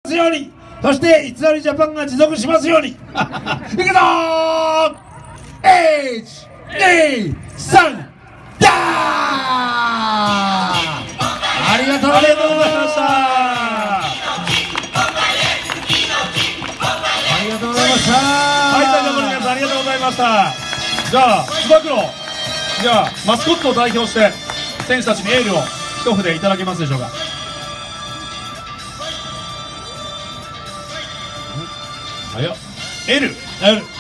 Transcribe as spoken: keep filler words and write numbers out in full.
ように、そして偽りジャパンが持続しますように。いくぞー。いち、に、さん、ダー。ありがとうございました。ありがとうございました。 はい、会場の皆さんありがとうございました。じゃあ、つば九郎、じゃあマスコットを代表して選手たちにエールを一筆いただけますでしょうか。 早っ。 L。 L。